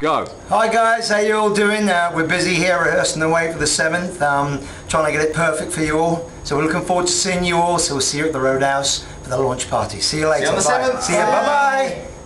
Go. Hi guys, how you all doing? We're busy here rehearsing the way for the 7th, trying to get it perfect for you all. So we're looking forward to seeing you all, so we'll see you at the Roadhouse for the launch party. See you later. See you on the 7th. See you, bye-bye.